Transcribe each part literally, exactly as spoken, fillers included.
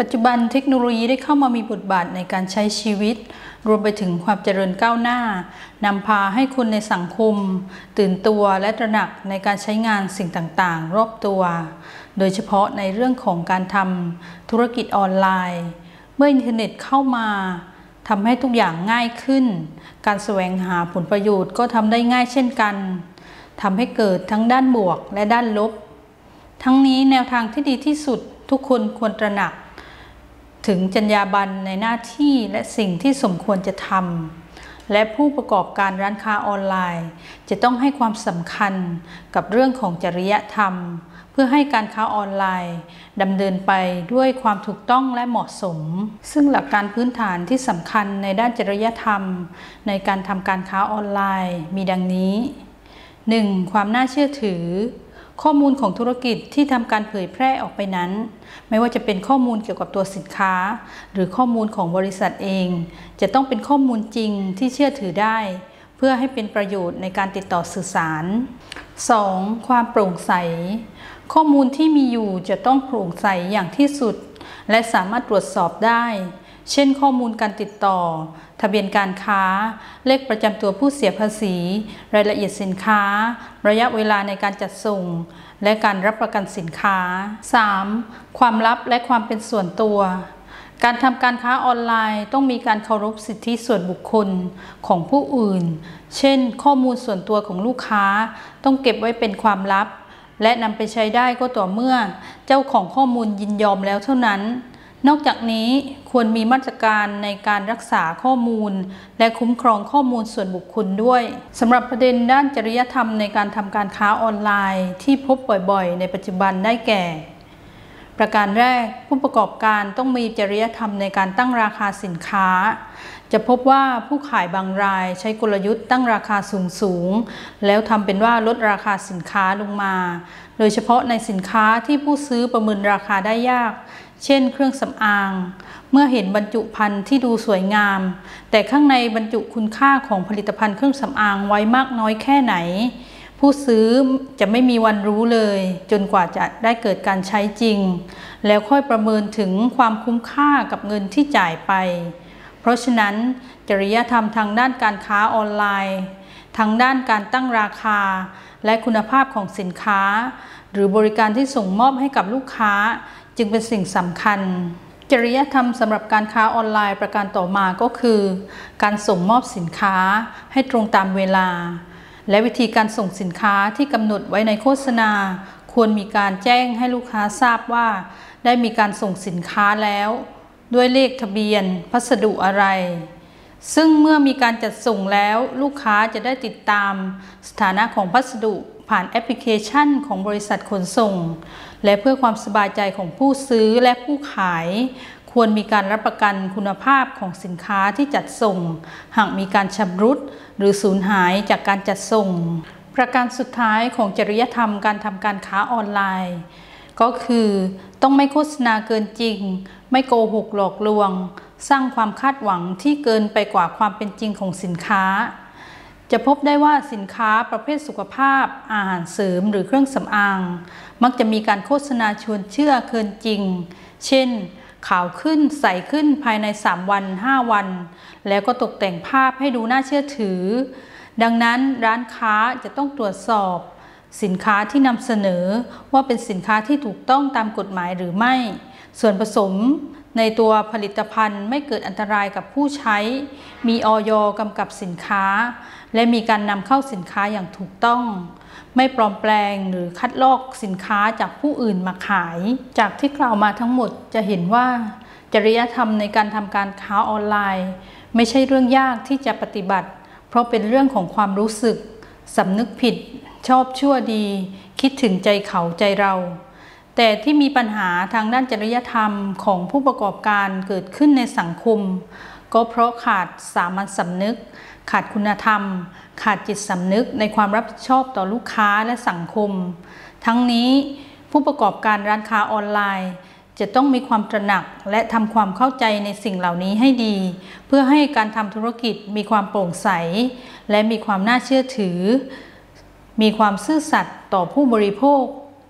ปัจจุบันเทคโนโลยีได้เข้ามามีบทบาทในการใช้ชีวิตรวมไปถึงความเจริญก้าวหน้านำพาให้คนในสังคมตื่นตัวและตระหนักในการใช้งานสิ่งต่างๆรอบตัวโดยเฉพาะในเรื่องของการทำธุรกิจออนไลน์เมื่ออินเทอร์เน็ตเข้ามาทำให้ทุกอย่างง่ายขึ้นการแสวงหาผลประโยชน์ก็ทำได้ง่ายเช่นกันทำให้เกิดทั้งด้านบวกและด้านลบทั้งนี้แนวทางที่ดีที่สุดทุกคนควรตระหนักถึงจรรยาบรรณในหน้าที่และสิ่งที่สมควรจะทำและผู้ประกอบการร้านค้าออนไลน์จะต้องให้ความสำคัญกับเรื่องของจริยธรรมเพื่อให้การค้าออนไลน์ดำเนินไปด้วยความถูกต้องและเหมาะสมซึ่งหลักการพื้นฐานที่สำคัญในด้านจริยธรรมในการทำการค้าออนไลน์มีดังนี้ หนึ่ง. ความน่าเชื่อถือข้อมูลของธุรกิจที่ทำการเผยแพร่ออกไปนั้นไม่ว่าจะเป็นข้อมูลเกี่ยวกับตัวสินค้าหรือข้อมูลของบริษัทเองจะต้องเป็นข้อมูลจริงที่เชื่อถือได้เพื่อให้เป็นประโยชน์ในการติดต่อสื่อสาร สอง. ความโปร่งใสข้อมูลที่มีอยู่จะต้องโปร่งใสอย่างที่สุดและสามารถตรวจสอบได้เช่นข้อมูลการติดต่อทะเบียนการค้าเลขประจำตัวผู้เสียภาษีรายละเอียดสินค้าระยะเวลาในการจัดส่งและการรับประกันสินค้า สาม. ความลับและความเป็นส่วนตัวการทำการค้าออนไลน์ต้องมีการเคารพสิทธิส่วนบุคคลของผู้อื่นเช่นข้อมูลส่วนตัวของลูกค้าต้องเก็บไว้เป็นความลับและนำไปใช้ได้ก็ต่อเมื่อเจ้าของข้อมูลยินยอมแล้วเท่านั้นนอกจากนี้ควรมีมาตรการในการรักษาข้อมูลและคุ้มครองข้อมูลส่วนบุคคลด้วยสำหรับประเด็นด้านจริยธรรมในการทำการค้าออนไลน์ที่พบบ่อยๆในปัจจุบันได้แก่ประการแรกผู้ประกอบการต้องมีจริยธรรมในการตั้งราคาสินค้าจะพบว่าผู้ขายบางรายใช้กลยุทธ์ตั้งราคาสูงๆแล้วทำเป็นว่าลดราคาสินค้าลงมาโดยเฉพาะในสินค้าที่ผู้ซื้อประเมินราคาได้ยากเช่นเครื่องสำอางเมื่อเห็นบรรจุภัณฑ์ที่ดูสวยงามแต่ข้างในบรรจุคุณค่าของผลิตภัณฑ์เครื่องสำอางไว้มากน้อยแค่ไหนผู้ซื้อจะไม่มีวันรู้เลยจนกว่าจะได้เกิดการใช้จริงแล้วค่อยประเมินถึงความคุ้มค่ากับเงินที่จ่ายไปเพราะฉะนั้นจริยธรรมทางด้านการค้าออนไลน์ทางด้านการตั้งราคาและคุณภาพของสินค้าหรือบริการที่ส่งมอบให้กับลูกค้าจึงเป็นสิ่งสำคัญจริยธรรมสำหรับการค้าออนไลน์ประการต่อมาก็คือการส่งมอบสินค้าให้ตรงตามเวลาและวิธีการส่งสินค้าที่กำหนดไว้ในโฆษณาควรมีการแจ้งให้ลูกค้าทราบว่าได้มีการส่งสินค้าแล้วด้วยเลขทะเบียนพัสดุอะไรซึ่งเมื่อมีการจัดส่งแล้วลูกค้าจะได้ติดตามสถานะของพัสดุผ่านแอปพลิเคชันของบริษัทขนส่งและเพื่อความสบายใจของผู้ซื้อและผู้ขายควรมีการรับประกันคุณภาพของสินค้าที่จัดส่งหากมีการชำรุดหรือสูญหายจากการจัดส่งประการสุดท้ายของจริยธรรมการทำการค้าออนไลน์ก็คือต้องไม่โฆษณาเกินจริงไม่โกหกหลอกลวงสร้างความคาดหวังที่เกินไปกว่าความเป็นจริงของสินค้าจะพบได้ว่าสินค้าประเภทสุขภาพอาหารเสริมหรือเครื่องสำอางมักจะมีการโฆษณาชวนเชื่อเกินจริงเช่นขาวขึ้นใสขึ้นภายในสามวันห้าวันแล้วก็ตกแต่งภาพให้ดูน่าเชื่อถือดังนั้นร้านค้าจะต้องตรวจสอบสินค้าที่นำเสนอว่าเป็นสินค้าที่ถูกต้องตามกฎหมายหรือไม่ส่วนผสมในตัวผลิตภัณฑ์ไม่เกิดอันตรายกับผู้ใช้มีอย.กำกับสินค้าและมีการนำเข้าสินค้าอย่างถูกต้องไม่ปลอมแปลงหรือคัดลอกสินค้าจากผู้อื่นมาขายจากที่กล่าวมาทั้งหมดจะเห็นว่าจริยธรรมในการทำการค้าออนไลน์ไม่ใช่เรื่องยากที่จะปฏิบัติเพราะเป็นเรื่องของความรู้สึกสำนึกผิดชอบชั่วดีคิดถึงใจเขาใจเราแต่ที่มีปัญหาทางด้านจริยธรรมของผู้ประกอบการเกิดขึ้นในสังคมก็เพราะขาดสามัญสำนึกขาดคุณธรรมขาดจิตสำนึกในความรับผิดชอบต่อลูกค้าและสังคมทั้งนี้ผู้ประกอบการร้านค้าออนไลน์จะต้องมีความตระหนักและทำความเข้าใจในสิ่งเหล่านี้ให้ดีเพื่อให้การทำธุรกิจมีความโปร่งใสและมีความน่าเชื่อถือมีความซื่อสัตย์ต่อผู้บริโภค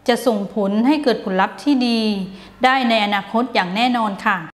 จะส่งผลให้เกิดผลลัพธ์ที่ดีได้ในอนาคตอย่างแน่นอนค่ะ